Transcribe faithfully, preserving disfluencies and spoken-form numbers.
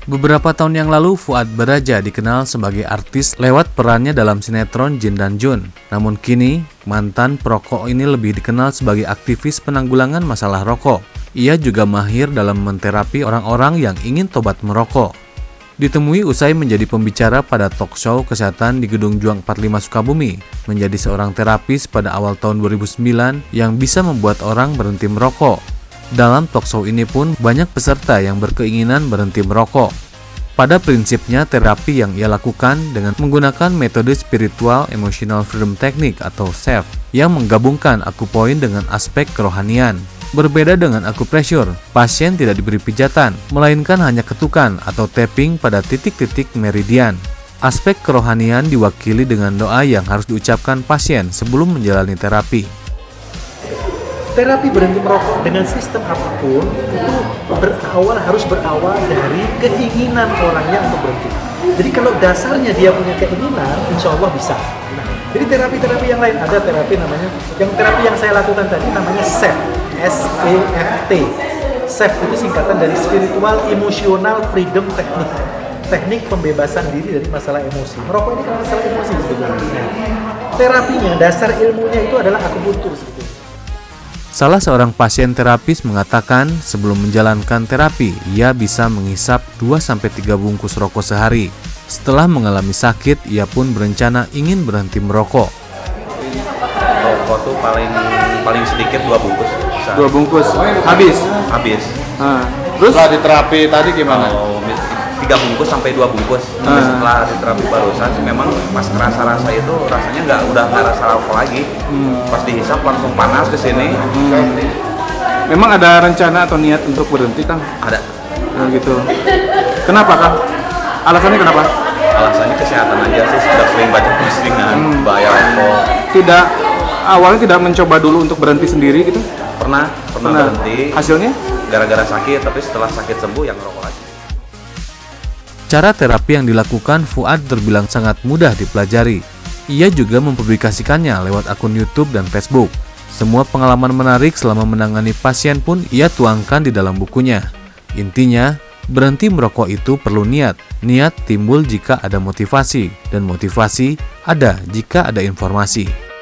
Beberapa tahun yang lalu, Fuad Baraja dikenal sebagai artis lewat perannya dalam sinetron Jin dan Jun. Namun kini, mantan perokok ini lebih dikenal sebagai aktivis penanggulangan masalah rokok. Ia juga mahir dalam menterapi orang-orang yang ingin tobat merokok. Ditemui usai menjadi pembicara pada talk show kesehatan di Gedung Juang empat puluh lima Sukabumi, menjadi seorang terapis pada awal tahun dua ribu sembilan yang bisa membuat orang berhenti merokok. Dalam talk show ini pun banyak peserta yang berkeinginan berhenti merokok. Pada prinsipnya, terapi yang ia lakukan dengan menggunakan metode spiritual emotional freedom technique atau S E F yang menggabungkan akupoin dengan aspek kerohanian. Berbeda dengan akupressure, pasien tidak diberi pijatan, melainkan hanya ketukan atau tapping pada titik-titik meridian. Aspek kerohanian diwakili dengan doa yang harus diucapkan pasien sebelum menjalani terapi. Terapi berhenti merokok dengan sistem apapun itu berawal harus berawal dari keinginan orangnya untuk berhenti. Jadi kalau dasarnya dia punya keinginan, insya Allah bisa. Nah, jadi terapi-terapi yang lain ada terapi namanya, yang terapi yang saya lakukan tadi namanya S E F, S E F T. S E F itu singkatan dari Spiritual Emotional Freedom Technique, teknik pembebasan diri dari masalah emosi. Merokok ini kan masalah emosi sebetulnya. Nah, terapinya, dasar ilmunya itu adalah akupunktur sebetulnya. Salah seorang pasien terapis mengatakan sebelum menjalankan terapi, ia bisa menghisap dua sampai tiga bungkus rokok sehari. Setelah mengalami sakit, ia pun berencana ingin berhenti merokok. Rokok tuh paling paling sedikit dua bungkus. Bisa. Dua bungkus habis. Habis. Nah, terus setelah diterapi tadi gimana? Oh, tiga bungkus sampai dua bungkus. Tapi Hmm. setelah diterapi barusan sih memang pas rasa-rasa itu rasanya nggak udah nggak rasa rokok lagi. Hmm. Pas dihisap langsung panas ke sini. Hmm. Memang ada rencana atau niat untuk berhenti, Kang? Ada. Nah, gitu. Kenapa, Kang? Alasannya kenapa? Alasannya kesehatan aja sih, sudah sering baca postingan hmm. bahaya rokok. Tidak awalnya tidak mencoba dulu untuk berhenti sendiri gitu? Pernah, pernah, Pernah. berhenti. Hasilnya? Gara-gara sakit, tapi setelah sakit sembuh yang ngerokok lagi. Cara terapi yang dilakukan Fuad terbilang sangat mudah dipelajari. Ia juga mempublikasikannya lewat akun YouTube dan Facebook. Semua pengalaman menarik selama menangani pasien pun ia tuangkan di dalam bukunya. Intinya, berhenti merokok itu perlu niat. Niat timbul jika ada motivasi, dan motivasi ada jika ada informasi.